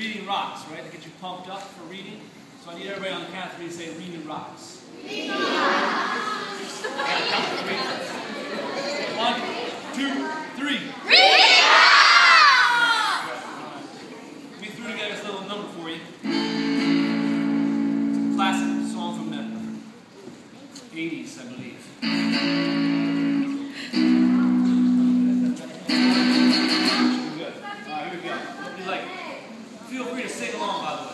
reading rocks, right? To get you pumped up for reading. So I need everybody on the count of three to say reading rocks. Reading rocks. One, two, three. Reading rocks. We threw together this little number for you. It's a classic song from the 80s, I believe. Good. All right, here we go. Feel free to sing along, by the way.